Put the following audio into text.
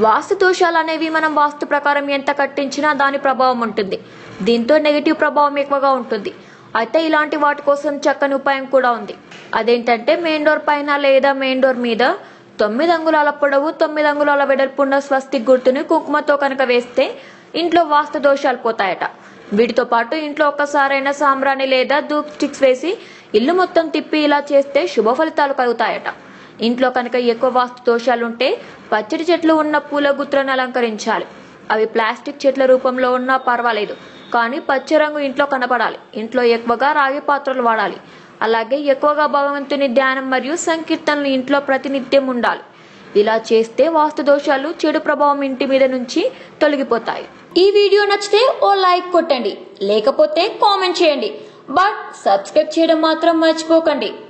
వాస్తు దోషాలు అనేవి మనం వాస్తు ప్రకారం ఎంత కట్టించినా దాని ప్రభావం ఉంటుంది. దీంతో నెగిటివ్ ప్రభావం ఎక్కువగా ఉంటుంది. అయితే ఇలాంటి వాటి కోసం చక్కని ఉపాయం కూడా ఉంది. అదేంటంటే మెయిన్ డోర్ పైన లేదా మెయిన్ డోర్ మీద 9 అంగుళాల పొడవు 9 అంగుళాల వెడల్పున్న స్వస్తిక్ గుర్తుని కుంకుమతో కనుక వేస్తే ఇంట్లో వాస్తు దోషాలు పోతాయట. వీటితో పాటు ఇంట్లో ఒక్కసారైనా సాంబ్రాణి లేదా ధూప్ స్టిక్స్ వేసి ఇల్లు మొత్తం తిప్పి ఇలా చేస్తే శుభ ఫలితాలు కలుగుతాయట. ఇంట్లో కనుక ఎక్కువ వాస్తు దోషాలుంటే పచ్చడి చెట్లు ఉన్న పూల గుత్రను అలంకరించాలి. అవి ప్లాస్టిక్ చెట్ల రూపంలో ఉన్నా పర్వాలేదు, కానీ పచ్చ రంగు ఇంట్లో కనపడాలి. ఇంట్లో ఎక్కువగా రాగి పాత్రలు వాడాలి. అలాగే ఎక్కువగా భగవంతుని ధ్యానం మరియు సంకీర్తనలు ఇంట్లో ప్రతినిత్యం ఉండాలి. ఇలా చేస్తే వాస్తు దోషాలు చెడు ప్రభావం ఇంటి మీద నుంచి తొలగిపోతాయి. ఈ వీడియో నచ్చితే ఓ లైక్ కొట్టండి, లేకపోతే కామెంట్ చేయండి. బట్ సబ్స్క్రైబ్ చేయడం మాత్రం మర్చిపోకండి.